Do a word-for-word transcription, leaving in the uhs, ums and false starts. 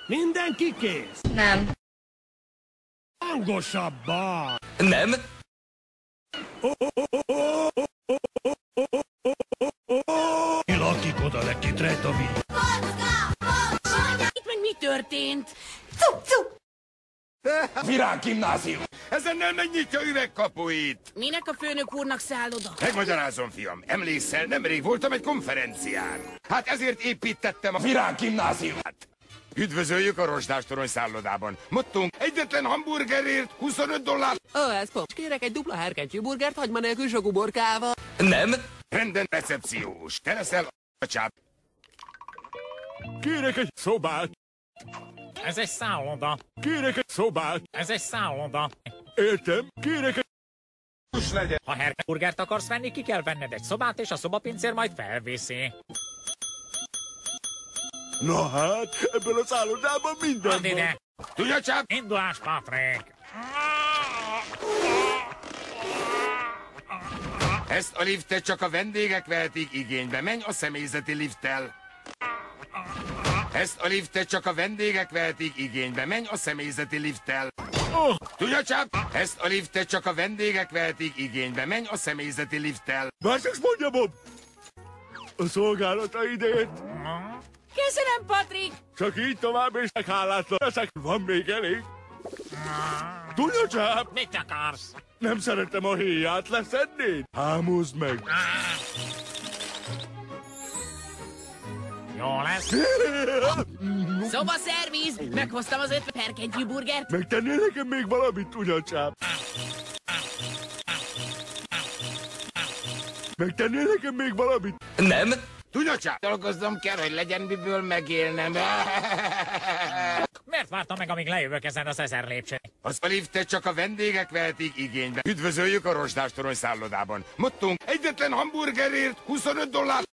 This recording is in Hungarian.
Mindenki kész? Nem. Hangosabban! Nem. Lakik oda neki, Tretovi! Itt meg mi történt? Cuk, cuk! Virággimnázium! Ezennel megnyitja üvegkapuit! Minek a főnök úrnak száll oda? Megmagyarázom, fiam. Emlékszel, nemrég voltam egy konferencián. Hát ezért építettem a Virággimnáziumát. Üdvözöljük a rozsdástorony szállodában. Mottunk egyetlen hamburgerért huszonöt dollár. Ó, ez pont. Kérek egy dupla herkentyű burgert, hagyma nélkül sok uborkával. Nem. Rendben, recepciós. Te leszel a csáp. Kérek egy szobát! Ez egy szálloda. Kérek egy szobát! Ez egy szálloda. Értem, kérek egy... Legyen. Ha herburgert akarsz venni, ki kell venned egy szobát, és a szobapincér majd felviszi. Na hát, ebben a szállodában minden Add van. ide! Tudja, csáp? Indulás, Patrik! Ezt a liftet csak a vendégek vehetik igénybe. Menj a személyzeti lifttel. Ezt a liftet csak a vendégek vehetik igénybe. Menj a személyzeti lifttel. Oh, Tudja, csáp? Ezt a liftet csak a vendégek vehetik igénybe. Menj a személyzeti lifttel. Mások mondja, Bob! A szolgálata idejét. Köszönöm, Patrik! Csak így tovább, és hálátlan leszek. Van még elég. Tudja, csáp? Mit akarsz? Nem szeretem a héját, leszednéd? Hámozd meg. Jó lesz. Szoba szerviz! Meghoztam az ötven herkentyű burgert. Megtennél nekem még valamit, tudja, csáp? Megtennél nekem még valamit? Nem. Tudja, csáp? Dolgoznom kell, hogy legyen miből megélnem. Miért vártam meg, amíg lejövök ezen az ezer lépcsőn? Az a liftet csak a vendégek vehetik igénybe. Üdvözöljük a rozsdástorony szállodában. Mottunk egyetlen hamburgerért huszonöt dollár.